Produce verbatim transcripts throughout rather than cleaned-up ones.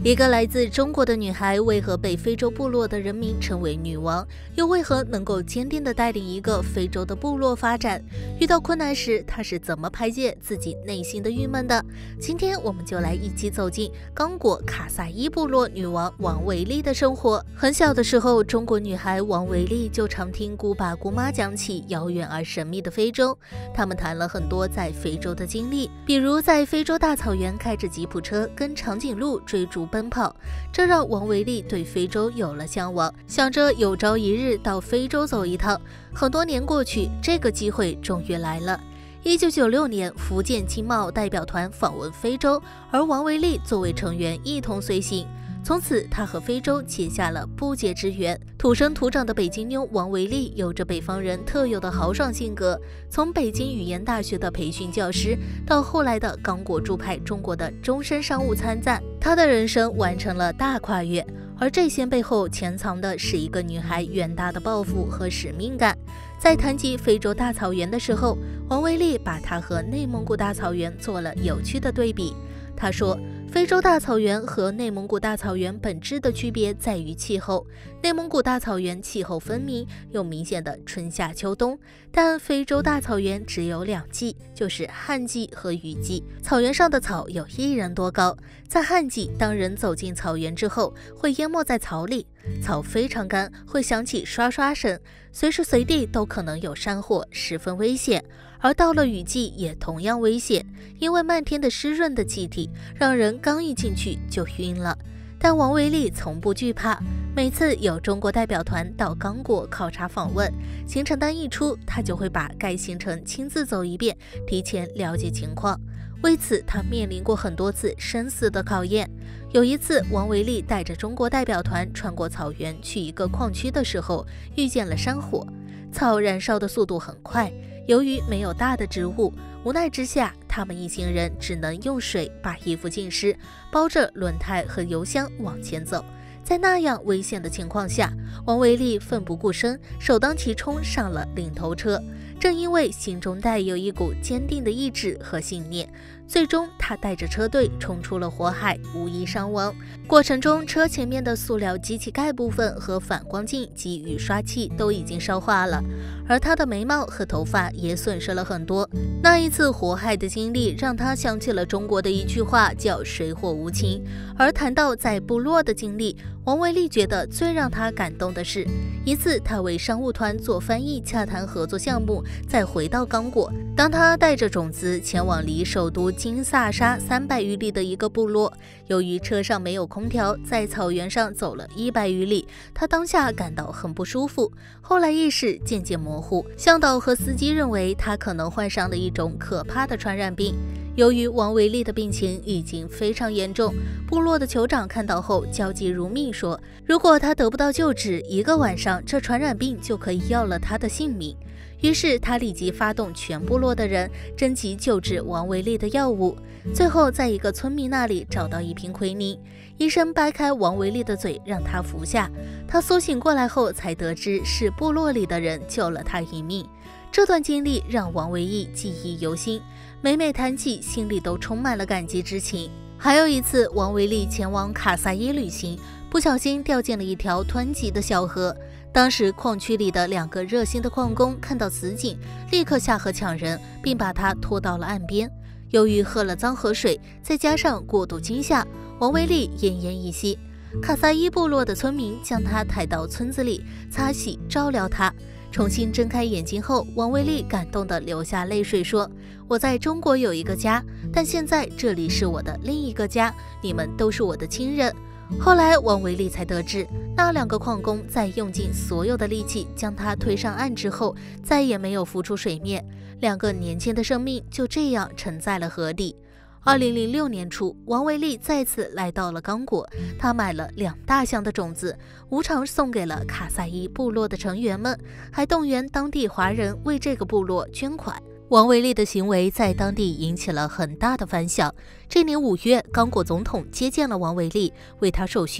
一个来自中国的女孩为何被非洲部落的人民称为女王？又为何能够坚定地带领一个非洲的部落发展？遇到困难时，她是怎么排解自己内心的郁闷的？今天我们就来一起走进刚果卡萨伊部落女王王维丽的生活。很小的时候，中国女孩王维丽就常听姑爸姑妈讲起遥远而神秘的非洲，他们谈了很多在非洲的经历，比如在非洲大草原开着吉普车跟长颈鹿追逐奔跑，这让王维丽对非洲有了向往，想着有朝一日到非洲走一趟。很多年过去，这个机会终于来了。一九九六年，福建经贸代表团访问非洲，而王维丽作为成员一同随行。从此，她和非洲结下了不解之缘。土生土长的北京妞王维丽有着北方人特有的豪爽性格，从北京语言大学的培训教师，到后来的刚果驻派中国的终身商务参赞，她的人生完成了大跨越。而这些背后潜藏的是一个女孩远大的抱负和使命感。在谈及非洲大草原的时候，王维丽把它和内蒙古大草原做了有趣的对比。她说，非洲大草原和内蒙古大草原本质的区别在于气候，内蒙古大草原气候分明，有明显的春夏秋冬，但非洲大草原只有两季，就是旱季和雨季。草原上的草有一人多高，在旱季，当人走进草原之后，会淹没在草里，草非常干，会响起刷刷声，随时随地都可能有山火，十分危险。而到了雨季也同样危险，因为漫天的湿润的气体让人刚一进去就晕了。但王维丽从不惧怕，每次有中国代表团到刚果考察访问，行程单一出，她就会把该行程亲自走一遍，提前了解情况。为此，她面临过很多次生死的考验。有一次，王维丽带着中国代表团穿过草原去一个矿区的时候，遇见了山火，草燃烧的速度很快。由于没有大的植物，无奈之下，他们一行人只能用水把衣服浸湿，包着轮胎和油箱往前走。在那样危险的情况下，王维丽奋不顾身，首当其冲上了领头车。正因为心中带有一股坚定的意志和信念，最终他带着车队冲出了火海，无一伤亡。过程中，车前面的塑料机器盖部分和反光镜及雨刷器都已经烧化了，而他的眉毛和头发也损失了很多。那一次火海的经历让他想起了中国的一句话，叫水火无情。而谈到在部落的经历，王维丽觉得最让他感动的是一次他为商务团做翻译洽谈合作项目，再回到刚果，当他带着种子前往离首都金萨沙三百余里的一个部落，由于车上没有空调，在草原上走了一百余里，他当下感到很不舒服，后来意识渐渐模糊，向导和司机认为他可能患上了一种可怕的传染病。由于王维丽的病情已经非常严重，部落的酋长看到后焦急如命，说如果他得不到救治，一个晚上这传染病就可以要了他的性命。于是他立即发动全部落的人征集救治王维丽的药物，最后在一个村民那里找到一瓶奎宁，医生掰开王维丽的嘴让他服下，他苏醒过来后才得知是部落里的人救了他一命。这段经历让王维丽记忆犹新，每每谈起心里都充满了感激之情。还有一次，王维丽前往卡萨伊旅行，不小心掉进了一条湍急的小河。当时矿区里的两个热心的矿工看到此景，立刻下河抢人，并把他拖到了岸边。由于喝了脏河水，再加上过度惊吓，王维丽奄奄一息。卡萨伊部落的村民将他抬到村子里，擦洗照料他。重新睁开眼睛后，王维丽感动地流下泪水，说：我在中国有一个家，但现在这里是我的另一个家，你们都是我的亲人。后来王维丽才得知，那两个矿工在用尽所有的力气将他推上岸之后，再也没有浮出水面，两个年轻的生命就这样沉在了河底。二零零六年初，王维丽再次来到了刚果，她买了两大箱的种子，无偿送给了卡萨伊部落的成员们，还动员当地华人为这个部落捐款。王维丽的行为在当地引起了很大的反响。这年五月，刚果总统接见了王维丽，为她授勋。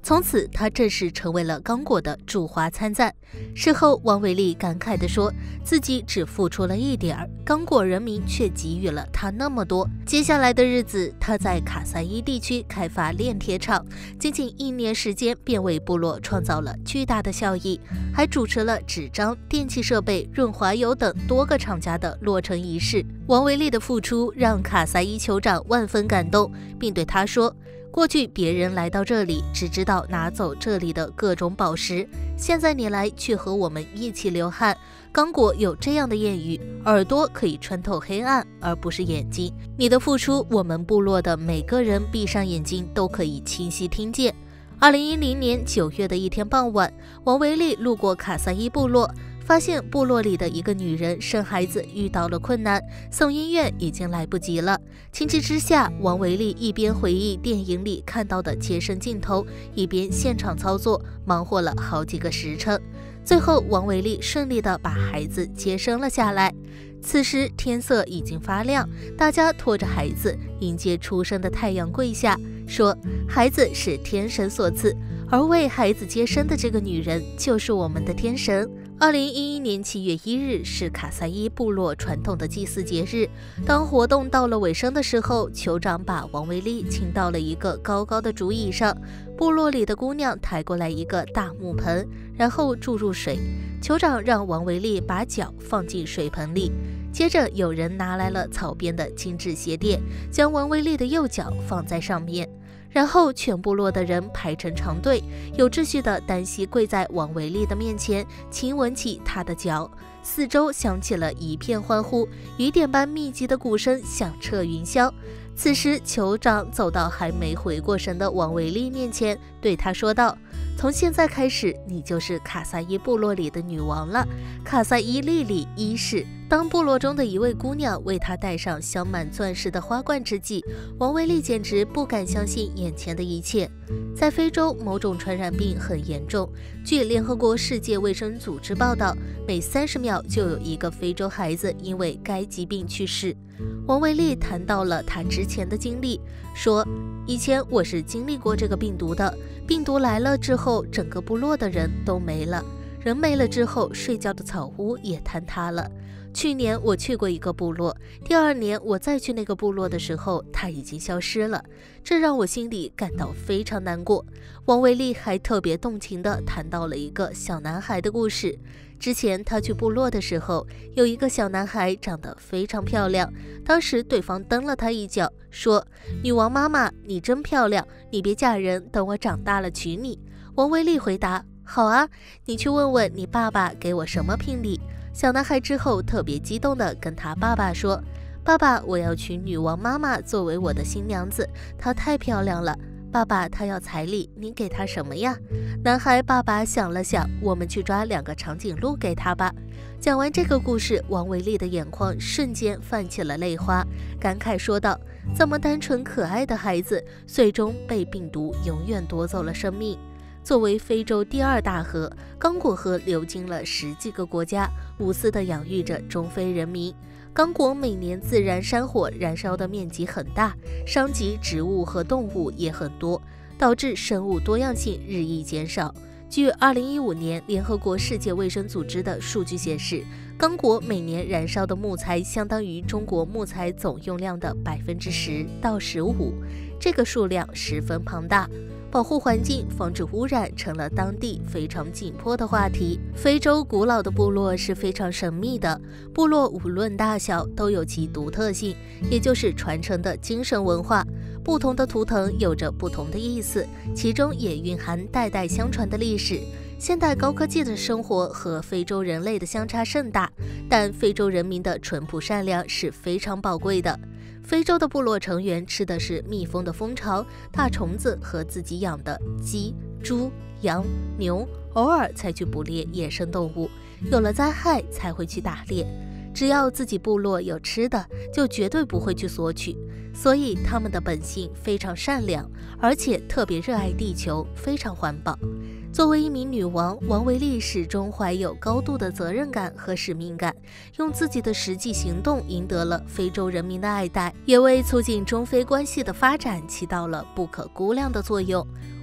从此她正式成为了刚果的驻华参赞。事后，王伟丽感慨地说，自己只付出了一点儿，刚果人民却给予了她那么多。接下来的日子，她在卡萨伊地区开发炼铁厂，仅仅一年时间便为部落创造了巨大的效益，还主持了纸张、电气设备、润滑油等多个厂家的落成仪式。王伟丽的付出让卡萨伊酋长万分感动，并对他说，过去别人来到这里只知道拿走这里的各种宝石，现在你来却和我们一起流汗。刚果有这样的谚语，耳朵可以穿透黑暗，而不是眼睛。你的付出，我们部落的每个人闭上眼睛都可以清晰听见。二零一零年九月的一天傍晚，王伟丽路过卡萨伊部落，发现部落里的一个女人生孩子遇到了困难，送医院已经来不及了。情急之下，王伟丽一边回忆电影里看到的接生镜头，一边现场操作，忙活了好几个时辰。最后，王伟丽顺利地把孩子接生了下来。此时天色已经发亮，大家拖着孩子迎接出生的太阳跪下，说孩子是天神所赐，而为孩子接生的这个女人就是我们的天神。二零一一年七月一日是卡萨伊部落传统的祭祀节日。当活动到了尾声的时候，酋长把王伟丽请到了一个高高的竹椅上，部落里的姑娘抬过来一个大木盆，然后注入水。酋长让王伟丽把脚放进水盆里，接着有人拿来了草编的精致鞋垫，将王伟丽的右脚放在上面。然后全部落的人排成长队，有秩序地单膝跪在王伟丽的面前，亲吻起她的脚。四周响起了一片欢呼，雨点般密集的鼓声响彻云霄。此时酋长走到还没回过神的王伟丽面前，对他说道，从现在开始，你就是卡萨伊部落里的女王了。卡萨伊莉莉一世。当部落中的一位姑娘为她戴上镶满钻石的花冠之际，王伟丽简直不敢相信眼前的一切。在非洲，某种传染病很严重，据联合国世界卫生组织报道，每三十秒就有一个非洲孩子因为该疾病去世。王伟丽谈到了她之前的经历，说，以前我是经历过这个病毒的，病毒来了之后，整个部落的人都没了，人没了之后，睡觉的草屋也坍塌了。去年我去过一个部落，第二年我再去那个部落的时候，它已经消失了，这让我心里感到非常难过。王伟丽还特别动情地谈到了一个小男孩的故事。之前他去部落的时候，有一个小男孩长得非常漂亮，当时对方蹬了他一脚，说，女王妈妈，你真漂亮，你别嫁人，等我长大了娶你。王伟丽回答，好啊，你去问问你爸爸给我什么聘礼。小男孩之后特别激动地跟他爸爸说，爸爸，我要娶女王妈妈作为我的新娘子，她太漂亮了。爸爸，她要彩礼，你给她什么呀？男孩爸爸想了想，我们去抓两个长颈鹿给她吧。讲完这个故事，王伟丽的眼眶瞬间泛起了泪花，感慨说道，这么单纯可爱的孩子，最终被病毒永远夺走了生命。作为非洲第二大河，刚果河流经了十几个国家，无私地养育着中非人民。刚果每年自然山火燃烧的面积很大，伤及植物和动物也很多，导致生物多样性日益减少。据二零一五年联合国世界卫生组织的数据显示，刚果每年燃烧的木材相当于中国木材总用量的百分之十到十五，这个数量十分庞大。保护环境、防止污染成了当地非常紧迫的话题。非洲古老的部落是非常神秘的，部落无论大小都有其独特性，也就是传承的精神文化。不同的图腾有着不同的意思，其中也蕴含代代相传的历史。现代高科技的生活和非洲人类的相差甚大，但非洲人民的淳朴善良是非常宝贵的。非洲的部落成员吃的是蜜蜂的蜂巢、大虫子和自己养的鸡、猪、羊、牛，偶尔才去捕猎野生动物，有了灾害才会去打猎。只要自己部落有吃的，就绝对不会去索取，所以他们的本性非常善良，而且特别热爱地球，非常环保。作为一名女王，王伟丽始终怀有高度的责任感和使命感，用自己的实际行动赢得了非洲人民的爱戴，也为促进中非关系的发展起到了不可估量的作用。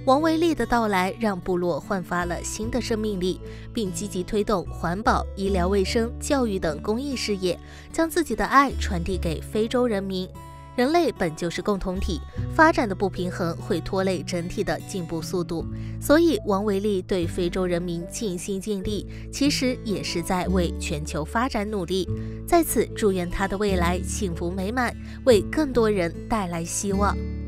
王维利的到来让部落焕发了新的生命力，并积极推动环保、医疗卫生、教育等公益事业，将自己的爱传递给非洲人民。人类本就是共同体，发展的不平衡会拖累整体的进步速度，所以王维利对非洲人民尽心尽力，其实也是在为全球发展努力。在此祝愿他的未来幸福美满，为更多人带来希望。